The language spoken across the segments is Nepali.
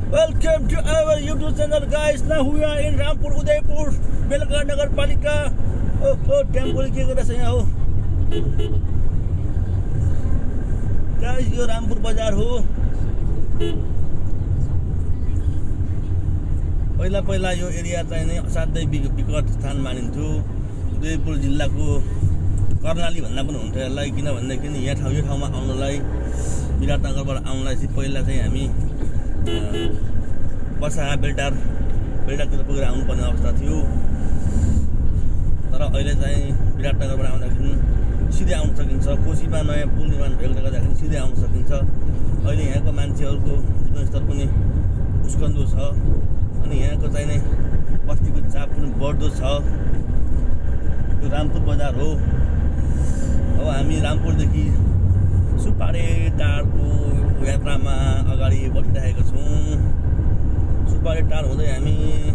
Welcome to our YouTube channel, guys. Now we are in Rampur, Udaipur, Belagavi Nagarpalika. Oh, temple के गरेछ यहाँ हो guys, यो रामपुर बजार हो। पहिला यो एरिया चाहिँ नै असाध्यै विकट स्थान मानिन्थ्यो। उदयपुर जिल्लाको कर्णाली भन्दा पनि हुन्थ्यो यसलाई, किनभनेदेखि यो ठाउँमा आउनलाई विराटनगरबाट आउनलाई चाहिँ पहिला चाहिँ हामी बसाहा बेलटारतिर पुगेर आउनुपर्ने अवस्था थियो। तर अहिले चाहिँ विराटनगरबाट आउँदाखेरि सिधै आउन सकिन्छ। कोशीमा नयाँ पुल निर्माण भएकोले गर्दाखेरि सिधै आउन सकिन्छ। अहिले यहाँको मान्छेहरूको जीवनस्तर पनि उस्कन्दो छ अनि यहाँको चाहिँ नै बस्तीको चाप पनि बढ्दो छ। यो रामपुर बजार हो। अब हामी रामपुरदेखि सुपारे टारको यात्रामा अगाडि बढिरहेका छौँ। सुपारे टार हुँदै हामी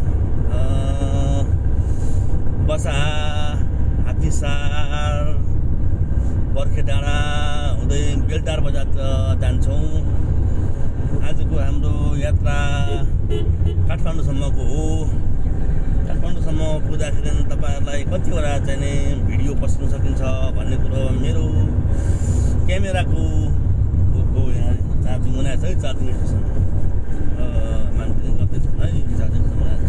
बसाहा, हात्तीसार, बर्खे डाँडा हुँदै बेलटार बजार जान्छौँ। आजको हाम्रो यात्रा काठमाडौँसम्मको हो। काठमाडौँसम्म पुग्दाखेरि तपाईँहरूलाई कतिवटा चाहिँ भिडियो पस्न सकिन्छ भन्ने कुरो मेरो क्यामेराको यहाँ चार्जिङ बनाएको छ है। चार्जिङ स्टेसन मान्छे गर्दैछन् है, चार्जिङ बनाएको छ।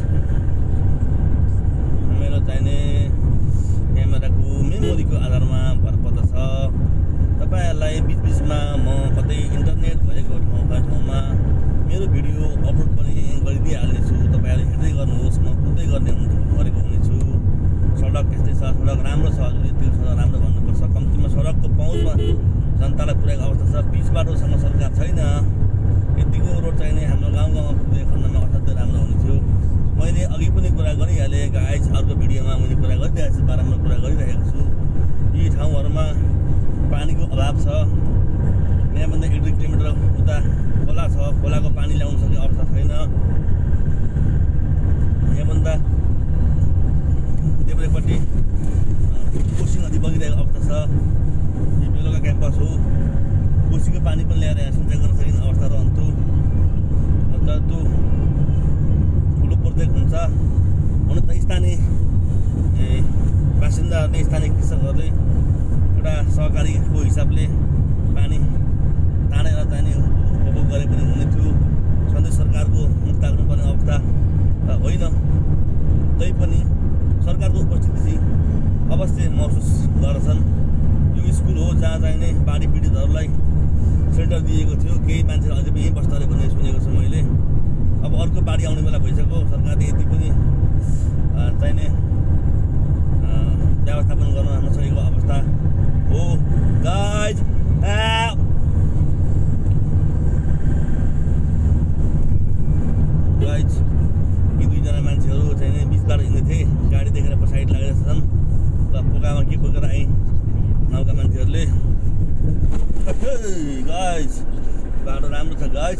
मेरो चाहिने क्यामेराको मेमोरीको आधारमा भर पर्दछ। तपाईँहरूलाई बिचबिचमा म कतै इन्टरनेट भएको ठाउँमा मेरो भिडियो अपलोड पनि गरिदिइहाल्नेछु। तपाईँहरूले हेर्दै गर्नुहोस्, म कुद्दै गरेको हुनेछु। सडक यस्तै छ, सडक राम्रो छ, हजुर यतिको सडक राम्रो भन्नुपर्छ। कम्तीमा सडकको पहुँचमा जनतालाई पुर्याएको अवस्था छ। पिच बाटोसँग सरकार छैन। यतिको रोड चाहिँ नै हाम्रो गाउँमा पुगेको खण्डमा असाध्यै राम्रो हुने थियो। मैले अघि पनि कुरा गरिहालेँ गाइस, अर्को भिडियोमा मैले कुरा गरिरहेको छु, बारम्बार कुरा गरिरहेको छु। यी ठाउँहरूमा पानीको अभाव छ। यहाँभन्दा 1-2 किलोमिटर उता खोला छ, खोलाको पानी ल्याउन सक्ने अवस्था छैन। यहाँभन्दा देब्रेपट्टि कोशी नदी बगिरहेको अवस्था छ। यो बेलुका क्याम्पस हो। कोशीको पानी पनि ल्याएर यहाँ सिँचाइ गर्न सकिने अवस्था रहन्थ्यो। तर त्यो ठुलो प्रोजेक्ट हुन्छ। हुन त स्थानीय बासिन्दाहरूले, स्थानीय कृषकहरूले एउटा सहकारीको हिसाबले पानी तानेर चाहिने उपभोग गरे पनि हुने थियो। सधैँ सरकारको मुख ताक्नुपर्ने अवस्था त होइन। तैपनि सरकारको उपस्थिति अवश्य महसुस गर्छन्। यो स्कुल हो जहाँ चाहिने बाढी पीडितहरूलाई सेल्टर दिएको थियो। केही मान्छेहरू अझै पनि यहीँ बस्छ अरे भन्ने सुनेको छु मैले। अब अर्को बाढी आउने बेला भइसक्यो। सरकारले यति पनि चाहिने व्यवस्थापन गर्न नसकेको अवस्था हो गाइज। यी दुईजना मान्छेहरू चाहिँ बिचबाट हिँड्दै थिए। गाडी देखेर पछाडि लागेका छन् र पोकामा के बोकेर आए गाउँका मान्छेहरूले। गाइज बाटो राम्रो छ गाइज।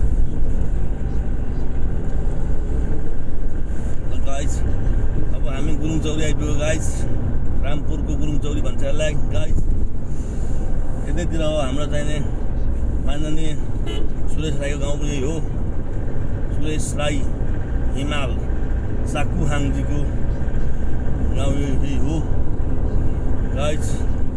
अब हामी गुरुङ चौरी आइपुग्यो गाइज। रामपुरको गुरुङ चौरी भन्छ यसलाई गाइज। यतैतिर हो हाम्रो चाहिने माननीय सुरेश राईको गाउँ पनि हो। सुरेश राई हिमाल साकुहाङजीको गाउँ यही हो गाइज।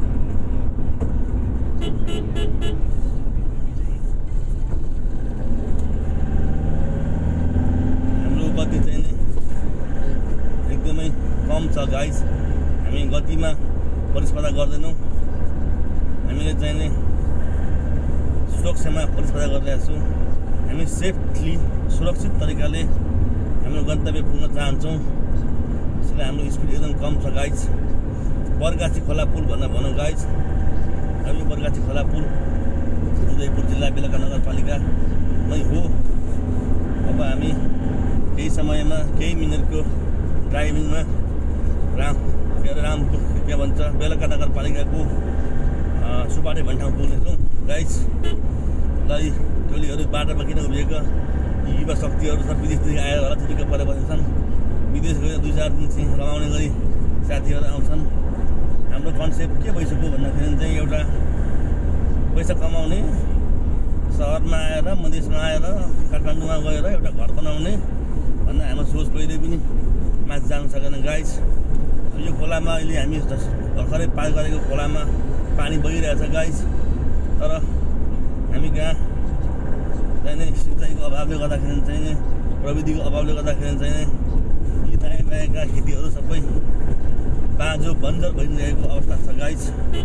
हाम्रो गति चाहिँ एकदमै कम छ गाइज। हामी गतिमा प्रतिस्पर्धा गर्दैनौँ। हामीले चाहिँ नि सुरक्षामा प्रतिस्पर्धा गरिरहेका छौँ। हामी सेफली सुरक्षित तरिकाले हाम्रो गन्तव्य पुग्न चाहन्छौँ। त्यसैले हाम्रो स्पिड एकदम कम छ गाइज। बरगाछी खोला पुल भनौँ गाइज। अब यो बरगाछी खोला पुल उदयपुर जिल्ला बेलगावी नगरपालिकामै हो। अब हामी केही समयमा केही मिनटको ड्राइभिङमा रामपुर के भन्छ बेलगावी नगरपालिकाको सुपारे भन्ने ठाउँ पुग्नेछौँ गाइज। ल टोलीहरू बाटोमा किन उभिएका युवा शक्तिहरू सब विदेशदेखि आएर होला, छुट्टिका परेर बसेका छन्। विदेश गएर 2-4 दिन रमाउने गरी साथीहरू आउँछन्। हाम्रो कन्सेप्ट के भइसक्यो भन्दाखेरि चाहिँ एउटा पैसा कमाउने सहरमा आएर मधेसमा आएर काठमाडौँमा गएर एउटा घर बनाउने भन्ने हाम्रो सोच कहिले पनि माथि जान सकेन गाइस। यो खोलामा अहिले हामी भर्खरै पार गरेको खोलामा पानी बगिरहेछ गाइस। तर हामी कहाँ चाहिने सिँचाइको अभावले गर्दाखेरि चाहिने प्रविधिको अभावले गर्दाखेरि चाहिने यी दायाँ बायाँका खेतीहरू सबै बाँझो बन्जर भइरहेको अवस्था छ गाइस।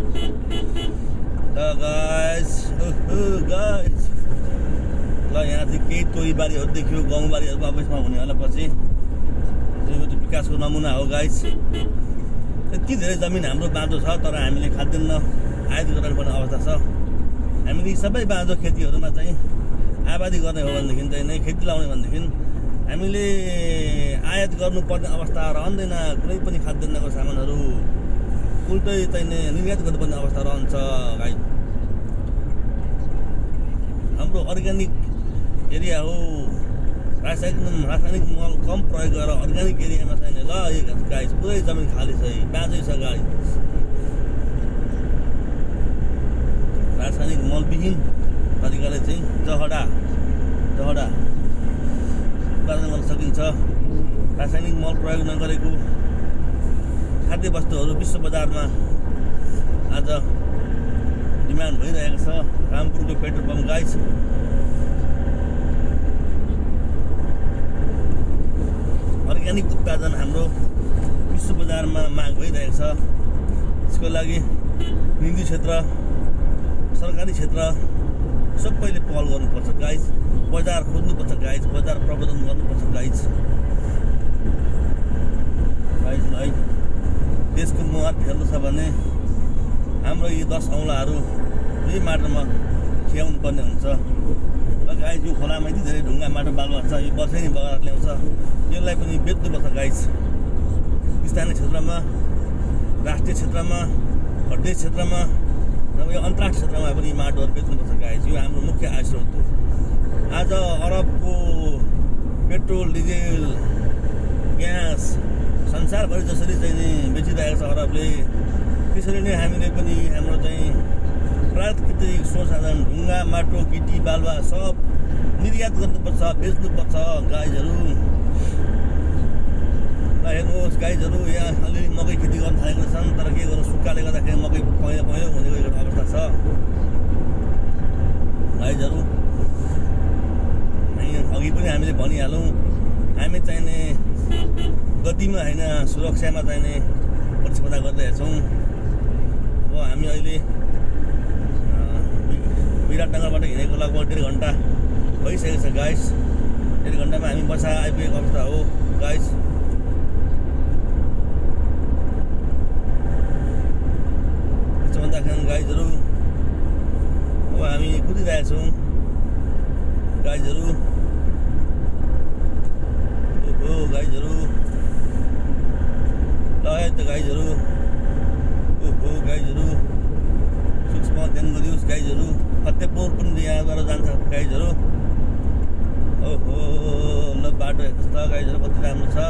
गाइस ल यहाँ चाहिँ केही तोरीबारीहरू देखियो, गाउँबारीहरूको अवस्थामा हुने होला पछि। यो चाहिँ विकासको नमुना हो गाइस। यति धेरै जमिन हाम्रो बाँझो छ तर हामीले खाद्यान्न आयात गर्नुपर्ने अवस्था छ। हामीले सबै बाँझो खेतीहरूमा चाहिँ आबादी गर्ने हो भनेदेखि चाहिँ नै खेती लाउने भनेदेखि हामीले आयात गर्नुपर्ने अवस्था रहँदैन। कुनै पनि खाद्यान्नको सामानहरू उल्टै चाहिँ निर्यात गर्नुपर्ने अवस्था रहन्छ गाइस। हाम्रो अर्ग्यानिक एरिया हो, रासायनिक मल कम प्रयोग गरेर अर्ग्यानिक एरियामा छैन ल गाइस। पुरै जमिन खाली छ, बाँझै छ गाइस। रासायनिक मलविहीन तरिकाले चाहिँ जहडा उत्पादन गर्न सकिन्छ। रासायनिक मल प्रयोग नगरेको खाद्य वस्तुहरू विश्व बजारमा आज डिमान्ड भइरहेको छ। रामपुरको पेट्रोल पम्प गाइस अर्ग्यानिक उत्पादन हाम्रो विश्व बजारमा माग भइरहेको छ। यसको लागि निजी क्षेत्र, सरकारी क्षेत्र सबैले पहल गर्नुपर्छ गाइस। बजार खोज्नुपर्छ गाइस, बजार प्रबन्धन गर्नुपर्छ गाइस। है देशको मुहार फेर्नु छ भने हाम्रो यी 10 औँलाहरू यही माटोमा खियाउनु पर्ने हुन्छ। र गाइस यो खोलामा यति धेरै ढुङ्गा माटो बालुवा छ, यो वर्षैनी बगाएर ल्याउँछ। यसलाई पनि बेच्नुपर्छ गाइस। स्थानीय क्षेत्रमा, राष्ट्रिय क्षेत्रमा, प्रदेश क्षेत्रमा र यो अन्तर्राष्ट्रिय क्षेत्रमा पनि माटोहरू बेच्नुपर्छ गाइस। यो हाम्रो मुख्य आय स्रोत हो। आज अरबको पेट्रोल, डिजेल, ग्यास संसारभरि जसरी चाहिँ नि बेचिरहेको छ अरबले, त्यसरी नै हामीले पनि हाम्रो चाहिँ प्राकृतिक संसाधन ढुङ्गा माटो गिटी बालुवा सब निर्यात गर्नुपर्छ, बेच्नुपर्छ गाइजहरू। ल हेर्नुहोस् गाइजहरू, यहाँ अलिअलि मकै खेती गर्न थालेको छन् तर के गर्नु सुक्खाले गर्दाखेरि मकै पहेँलो हुने गएको अवस्था छ गाइजहरू। अघि पनि हामीले भनिहालौँ, हामी चाहिने गतिमा होइन सुरक्षामा चाहिने प्रतिस्पर्धा गरिरहेछौँ। अब हामी अहिले विराटनगरबाट हिँडेको लगभग 1.5 घन्टा भइसकेको छ गाइस। 1.5 घन्टामा हामी बसा आइपुगेको अवस्था हो गाइस। त्यसो भन्दाखेरि गाइजहरू अब हामी कुदिरहेछौँ गाइजहरू। गाइजहरू ल त गाइजहरू गाइजहरू सूक्ष्म ध्यान गरियोस् गाइजहरू। फतेहपुर पनि यहाँबाट जान्छ गाइजहरू। ओहो ल बाटो हेर्नुहोस् त गाइजहरू कति राम्रो छ।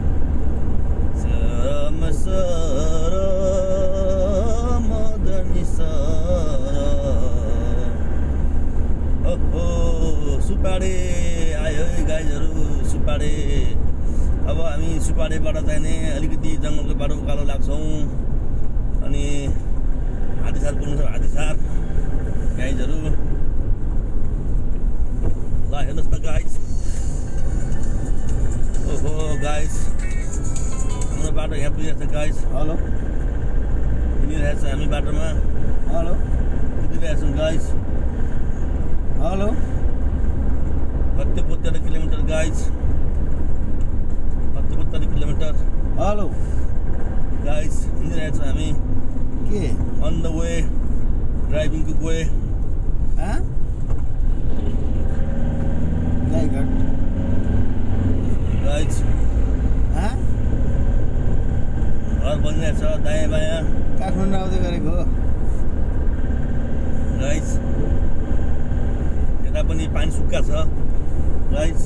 ओहो सुपाडे आयो है गाइजहरू, सुपाडे। अब हामी सुपाडेबाट चाहिने अलिकति जङ्गलको बाटो उकालो लाग्छौँ अनि हात्तीसार पुग्नु छ। हात्तीसार गाइजहरू ल हेर्नुहोस् त गाइस। ओहो गाइस हाम्रो बाटो यहाँ पुगिरहेको छ गाइस। हेलो हिँडिरहेको छ हामी बाटोमा। हेलो कुदिरहेको छौँ guys. Hello 72 kilometre guys, 72 kilometre. Hello guys हिँडिरहेको छ हामी के अन द वे, ड्राइभिङको वे। गाइस घर बनिरहेको छ दायाँ बायाँ। काठमाडौँ आउँदै गरेको हो गाइस। यता पनि पानी सुक्खा छ गाइस,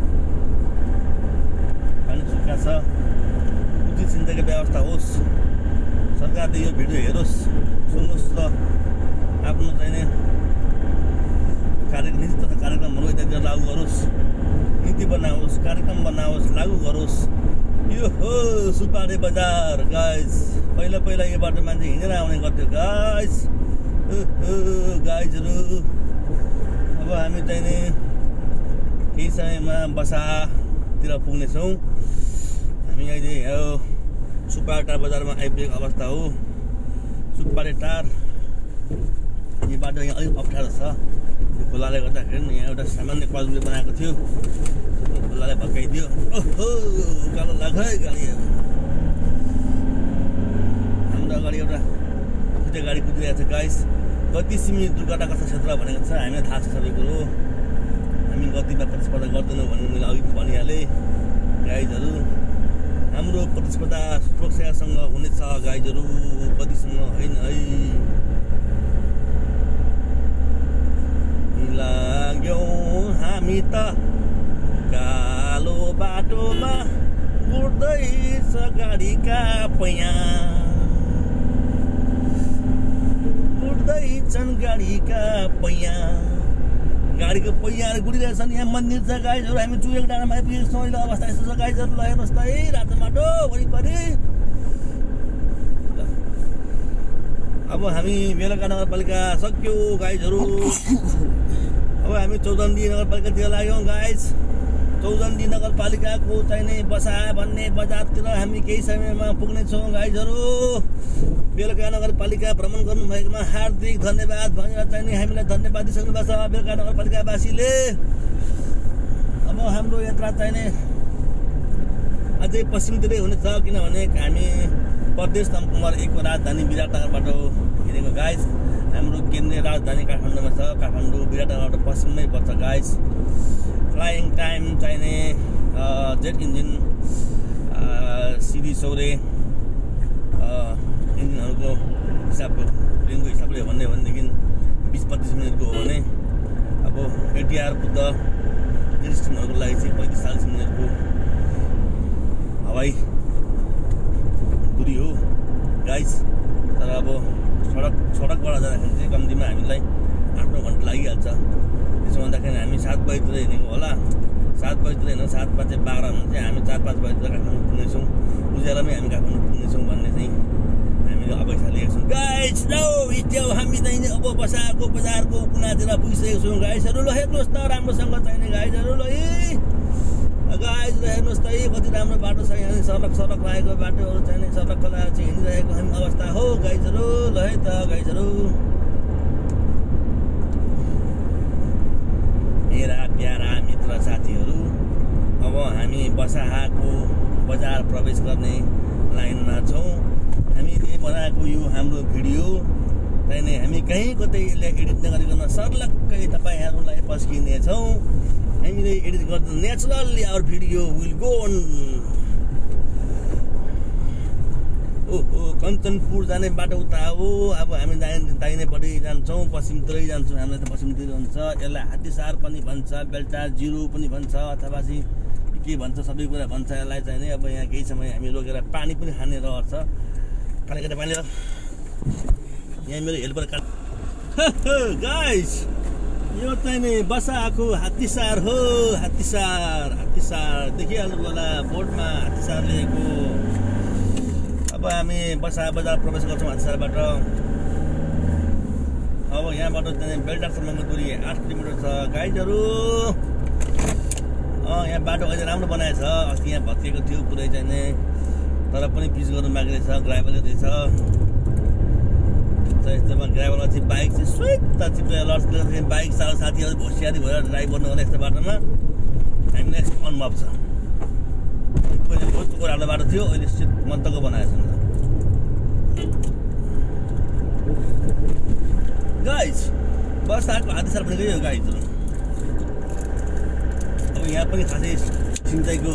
पानी सुक्खा छ। उचित सिँचाइको व्यवस्था होस्, सरकारले यो भिडियो हेरोस्, सुन्नुहोस् र आफ्नो चाहिने नीति तथा कार्यक्रमहरू यतातिर लागू गरोस्, नीति बनाओस्, कार्यक्रम बनाओस्, लागू गरोस्। यो हो सुपारे बजार गाइज। पहिला पहिला यो बाटो मान्छे हिँडेर आउने गर्थ्यो गाइज। गाइजहरू अब हामी चाहिँ नि केही समयमा बसातिर पुग्नेछौँ। हामी अहिले यो सुपारे टार बजारमा आइपुगेको अवस्था हो। सुपारे टार यो बाटो यहाँ अलिक अप्ठ्यारो छ। यो खोलाले गर्दाखेरि यहाँ एउटा सामान्य कलले बनाएको थियो, खोलाले भत्काइदियो। ओहो उकालो लाग्यो है गाडीहरू। हाम्रो अगाडि एउटा खुट्टे गाडी कुदिरहेको छ गाइस। गति सीमित दुर्घटनाग्रस्त क्षेत्र भनेको छ, हामीलाई थाहा छ सबै कुरो। हामी गतिमा प्रतिस्पर्धा गर्दैनौँ भन्ने मैले अघि भनिहालेँ गाइजहरू। हाम्रो प्रतिस्पर्धा सुरक्षासँग हुनेछ गाइजहरू, गतिसँग होइन है। लाग्यौँ हामी त कालो बाटोमा, गुड्दैछ गाडीका पैया, गुड्दैछन् गाडीका पैया। गाडीको पैयाहरू गुडिरहेछन्। यहाँ मन्दिर छ गाइजहरू। हामी चुरेको डाँडामा आइपुगेको छौँ। अहिले अवस्था यस्तो छ गाइजहरू। ल हेर्नुहोस् त है रातो माटो वरिपरि। अब हामी बेलुका नगरपालिका सक्यो गाइजहरू। अब हामी चौधन्दी नगरपालिकातिर लाग्यौँ गाइज। चौधन्दी नगरपालिकाको चाहिने बसा भन्ने बजारतिर हामी केही समयमा पुग्नेछौँ गाइजहरू। बेलुका नगरपालिका भ्रमण गर्नुभएकोमा हार्दिक धन्यवाद भनेर चाहिने हामीलाई धन्यवाद दिइसक्नु भएको छ बेलुका नगरपालिकावासीले। अब हाम्रो यात्रा चाहिने अझै पश्चिमतिरै हुनेछ, किनभने हामी प्रदेश नम्बर 1 को राजधानी विराटनगरबाट हिँडेको गाइज। हाम्रो केन्द्रीय राजधानी काठमाडौँमा छ। काठमाडौँ विराटनगरबाट पश्चिममै पर्छ गाइज। फ्लाइङ टाइम चाहिने जेट इन्जिन सिडी सौरे इन्जिनहरूको हिसाबको प्लेनको हिसाबले भन्ने हो भनेदेखि 20-25 मिनटको हो भने, अब एटिआर बुद्ध स्टिमहरूको लागि चाहिँ 35-40 मिनटको हवाई दूरी हो गाइज। तर अब सडकबाट जाँदाखेरि चाहिँ कम्तीमा हामीलाई 8-9 घन्टा लागिहाल्छ। त्यसो भन्दाखेरि हामी 7 बजीतिर हिँडेको होला। 7 बजीतिर हिँड्नु 7-5-12 भने चाहिँ हामी 4-5 बजीतिर काठमाडौँ पुग्नेछौँ। उज्यालोमै हामी काठमाडौँ पुग्नेछौँ भन्ने चाहिँ हामीले अपेक्षा लिएको छौँ गाइज। लौ हिँड्यौँ हामी चाहिँ अब बसाको बजारको कुनातिर पुगिसकेको छौँ गाइजहरू। ल हेर्नुहोस् त राम्रोसँग चाहिने गाइजहरू। ल गाइज ल हेर्नुहोस् त कति राम्रो बाटो छ। यहाँ सडक लागेको बाटोहरू चाहिने सडक लगाएर चाहिँ हिँडिरहेको हामी अवस्था हो गाइजहरू। ल है त गाइजहरू। मेरा प्यारा मित्र साथीहरू, अब हामी बसाहाको बजार प्रवेश गर्ने लाइनमा छौँ। हामीले बनाएको यो हाम्रो भिडियो चाहिने हामी कहीँ कतै यसलाई एडिट नगरिकन सर्लक्कै तपाईँहरूलाई पस्किनेछौँ। हामीले एडिट गर्दा naturally our video will go on. ओहो कञ्चनपुर जाने बाटो उता हो। अब हामी दाहिनेपट्टि जान्छौँ, पश्चिमतिरै जान्छौँ। हामीलाई त पश्चिमतिर हुन्छ। यसलाई हात्तीसार पनि भन्छ, बेल्टा जिरो पनि भन्छ, अथवा चाहिँ के भन्छ, सबै कुरा भन्छ यसलाई चाहिँ नि। अब यहाँ केही समय हामी रोकेर पानी पनि खाने रहर छ। पानी यहाँ मेरो हेल्पर काट गाइस। यो चाहिँ नि बसाको हात्तीसार हो। हात्तीसार देखिहाल्नु होला बोर्डमा हात्तीसार लेखेको। अब हामी बसा बजार प्रवेश गर्छौँ हात्तीसारबाट। अब यहाँबाट चाहिँ बेल्टारसम्मको दूरी 8 किलोमिटर छ गाइजहरू। यहाँ बाटो अहिले राम्रो बनाएछ। अस्ति यहाँ भत्किएको थियो पुरै चाहिँ, तर पनि पिच गर्नु बाँकी रहेछ। ग्राभलले रहेछ। यस्तोमा ग्राभलमा चाहिँ बाइक चाहिँ स्विट चिप्लेर लड्छ। बाइक सानो साथीहरू होसियारी भएर ड्राइभ गर्नु होला यस्तो बाटोमा। हामीलाई यस्तो अनुभव छ। पहिले भोजको राम्रो बाटो थियो, अहिले मन्तको बनाएछ गाइज। बसाको हात्तीसार पनि गयो गाइजहरू। अब यहाँ पनि खासै सिँचाइको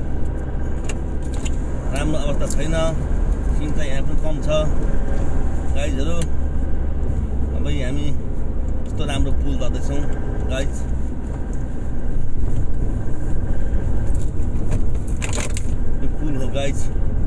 राम्रो अवस्था छैन। सिँचाइ यहाँ पनि कम छ गाइजहरू। अब हामी यस्तो राम्रो पुल गर्दैछौँ गाइज। यो पुल हो गाइज।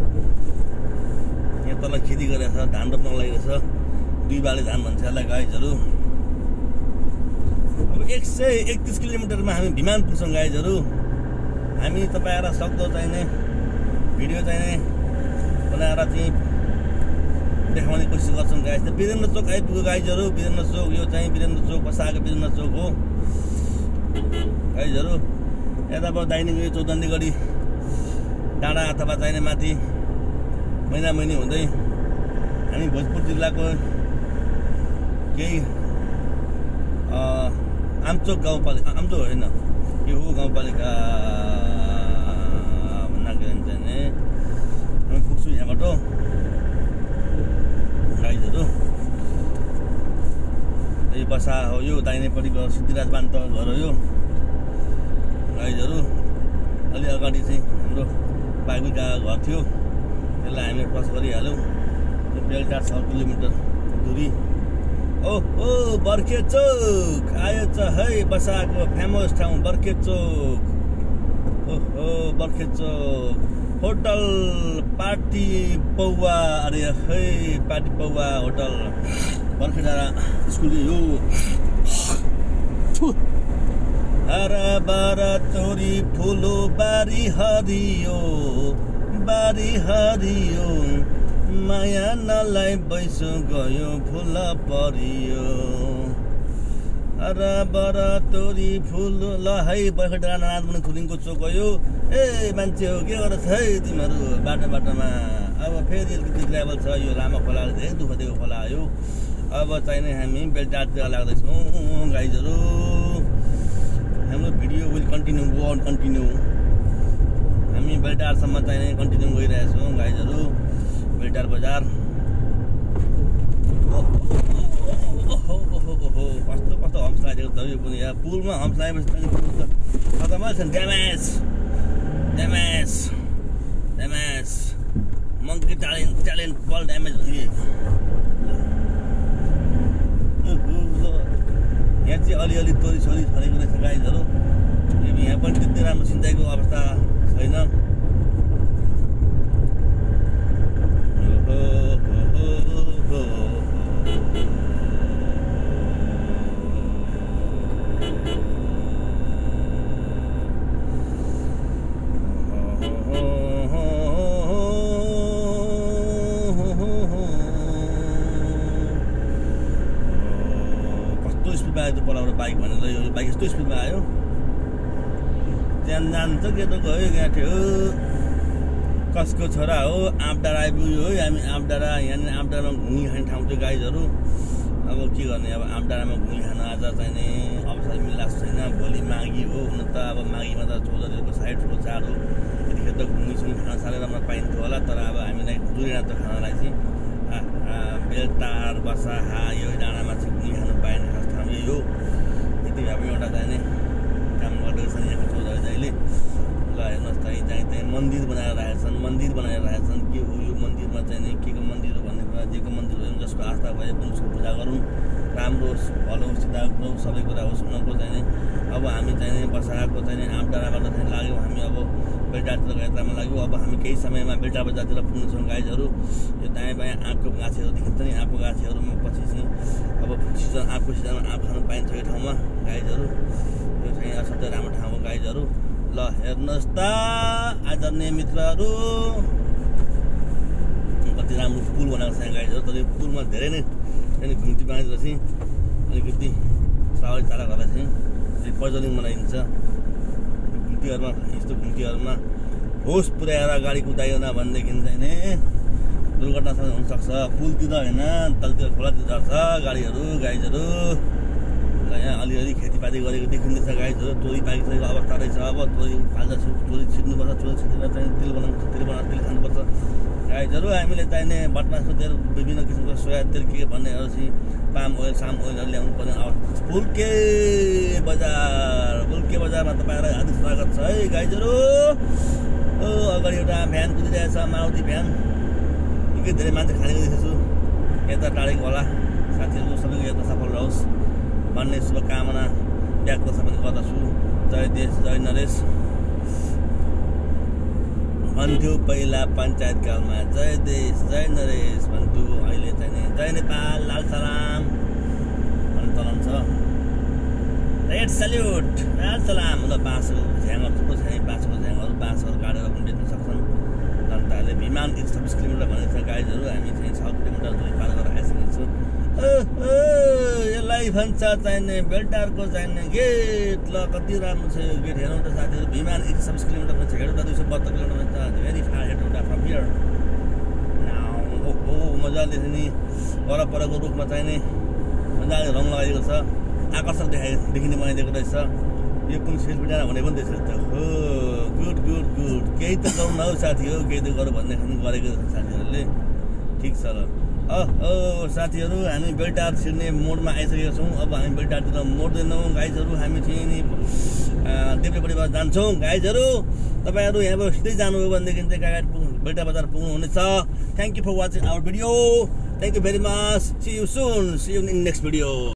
यहाँ तल खेती गरेको छ, धान रोप्न लागिरहेछ। 2 बाले धान भन्छ यसलाई गाइजहरू। अब 131 किलोमिटरमा हामी भिमान पुग्छौँ गाइजहरू। हामी तपाईँहरूलाई सक्दो चाहिने भिडियो चाहिने बनाएर चाहिँ देखाउने कोसिस गर्छौँ गाइज। वीरेन्द्र चोक आइपुग्यो गाइजहरू। वीरेन्द्र चोक यो चाहिँ वीरेन्द्र चोक बसाएको वीरेन्द्र चोक हो गाइजहरू। यताबाट दाहिने गयो चौधन्दी डाँडा अथवा चाहिने माथि महिनामहिनी हुँदै हामी भोजपुर जिल्लाको केही आमचोक गाउँपालिका, आमचोक होइन यो हो गाउँपालिका भन्दा के भन्छ भने हामी पुग्छौँ यहाँबाट गाइजहरू। यो बसा हो, यो दाहिनेपट्टिको सिद्धिराज बान्त घर हो यो गाइजहरू। अलि अगाडि चाहिँ हाम्रो बागुका घर थियो, त्यसलाई हामीले क्रस गरिहाल्यौँ। यो बेलटार 6 किलोमिटर दूरी। ओहो बर्खे चोक आयो छ है, बसाको फेमस ठाउँ बर्खे चोक। ओहो बर्खे चोक होटल पार्टी पौवा, अरे है पार्टी पौवा होटल बर्खे डाँडा स्कुल यो। हरा बारा तोरी फुलो बारी हरियो माया नलाई बैसो गयो फुल परियो। हरा बारा तोरी फुल ल है बर्खे डाँडा नारायण थुलिङको चोक गयो। ए मान्छे हो के गर्छ है तिमीहरू बाटोमा। अब फेरि अलिकति ग्राभल छ, यो लामो खोला धेरै दुःख दिएको खोला हो। अब चाहिने हामी बेलटारतिर लाग्दैछौँ गाइजहरू। हाम्रो video will continue go on continue. हामी बेलटारसम्म चाहिने कन्टिन्यू गइरहेछौँ गाइजहरू। बेलटार बजार कस्तो कस्तो हम्स लागेको छ यो पनि। यहाँ पुलमा हम्स लागेपछि खतमै छ। ड्यामेज मङ्की ट्यालेन्ट बल ड्यामेज हो कि। यहाँ चाहिँ अलिअलि तोरी छोरी छरेको रहेछ गाइजहरू। यहाँ पनि त्यति राम्रो सिँचाइको अवस्था छैन। पलाउनु बाइक भनेर यो बाइक यस्तो स्पिडमा आयो। त्यहाँ जान्छ केटो गयो गाँठ्यो। कसको छोरा हो आँपडाँडा आइपुग्यो है हामी। आँपडाँडा यहाँनिर आँपडाँडामा घुमी खाने ठाउँ थियो गाइजहरू। अब के गर्ने, अब आँपडाँडामा घुमी खान आज चाहिने अवसर मिल्लास छैन। भोलि माघी हो, हुन त अब माघीमा त 14 साइड ठुलो चाड हो। त्यतिखेर त घुमीसुमी खान साह्रै राम्रो पाइन्थ्यो होला। तर अब हामीलाई जुरेन त खानलाई चाहिँ बेलटार बसाहा यो डाँडामा चाहिँ घुमी खानु पाएन खास ठाउँ यही हो। यति भए पनि एउटा चाहिने काम गर्दैछ छन् यहाँको चौधरीले। ल हेर्नुहोस् त चाहिँ मन्दिर बनाएर राखेका छन्। के हो यो मन्दिरमा चाहिने के को मन्दिर हो भन्ने कुरा, जेको मन्दिर हो जसको आस्था भए पनि उसको पूजा गरौँ, राम्रो होस्, भलो होस्, सिधा होस्, सबै कुरा होस् उनीहरूको चाहिने। अब हामी चाहिने बसाएको चाहिने आँपडाँडाबाट चाहिँ लाग्यौँ हामी। अब बेलटारतिर यात्रामा लाग्यौँ। अब हामी केही समयमा बेलटार बजारतिर पुग्नेछौँ गाइजहरू। यो दायाँ बायाँ आँपको गाछीहरू देखिन्छ नि। आँपको गाछीहरूमा पछि चाहिँ अब सिजन आँपको सिजनमा आँप खानु पाइन्छ यो ठाउँमा गाइजहरू। यो चाहिँ असाध्यै राम्रो ठाउँ हो गाइजहरू। ल हेर्नुहोस् त आदरणीय मित्रहरू, कति राम्रो पुल बनाएको छ गाइजहरू। तर यो पुलमा धेरै नै घुम्ती बनाइदिएर चाहिँ अलिकति सवारी चालकहरूलाई चाहिँ पजलिङ बनाइदिन्छ। घुम्तीहरूमा यस्तो घुम्तीहरूमा होस पुर्याएर गाडी कुदाइएन भनेदेखि चाहिँ दुर्घटना हुनसक्छ। पुलतिर होइन तलतिर खोलातिर झर्छ गाडीहरू गाइजहरू। ल यहाँ अलिअलि खेतीपाती गरेको देखिँदैछ गाइजहरू। तोरी पाकिसकेको अवस्था रहेछ। अब तोरी फाल्दा तोरी छिट्नुपर्छ। तोरी छिटेर चाहिँ तेल बनाउनुपर्छ। तेल खानुपर्छ गाइजहरू। हामीले चाहिने बटमासको तेल, विभिन्न किसिमको सोया तेल के भन्नेहरू चाहिँ पाम ओइल साम ओइलहरू ल्याउनु पर्ने आवश्यक। फुल्के बजारमा तपाईँहरूलाई हार्दिक स्वागत छ है गाइजहरू। अगाडि एउटा भ्यान कुदिरहेछ, मारुति भ्यान। निकै धेरै मान्छे खानेको देखेको छु। यता टाढेको होला साथीहरू, सबैको यात्रा सफल रहोस् भन्ने शुभकामना व्यक्त पनि गर्दछु। जय देश जय नरेश भन्थ्यो पहिला पञ्चायतकालमा। जय देश जय नरेश भन्थ्यो। अहिले चाहिँ जय नेपाल लाल सलाम भन्ने चलन छ रेड सल्युट सलाम ल बाँसको झ्याङहरू थुप्रो छ नि बाँसको झ्याङहरू बाँसहरू काटेर पनि बेच्न सक्छन् जनताले विमान 126 किलोमिटर भनेको छ गाइजहरू हामी चाहिँ 6 किलोमिटर दूरी पार गरेर आइसकेको छौँ यसलाई भन्छ चाहिने बेल्टारको चाहिने गेट ल कति राम्रो छ यो गेट हेर्नु त साथीहरू विमान 126 किलोमिटरमा छ हेडौँडा 272 किलोमिटरमा छ very far Hetauda from here now ओहो मजाले छ नि परपरको रुखमा चाहिने मजाले रङ लगाइएको छ आकर्षक देखिने बनाइदिएको रहेछ यो कुन सेल्फी डाँडा भने पनि त्यसरी त हो गुड गुड गुड केही त गरौँ न हौ साथी हो केही त गरौँ भन्ने खानु गरेको छ साथीहरूले ठिक छ ल साथीहरू हामी बेल्टार छिर्ने मोडमा आइसकेका छौँ अब हामी बेल्टारतिर मोड्दैनौँ गाइजहरू हामी चाहिँ नि देब्रेपट्टिबाट जान्छौँ गाइजहरू तपाईँहरू यहाँबाट सिधै जानुभयो भनेदेखि चाहिँ गाइड बेल्टार बजार पुग्नुहुनेछ thank you for watching our video thank you very much see you soon see you in next video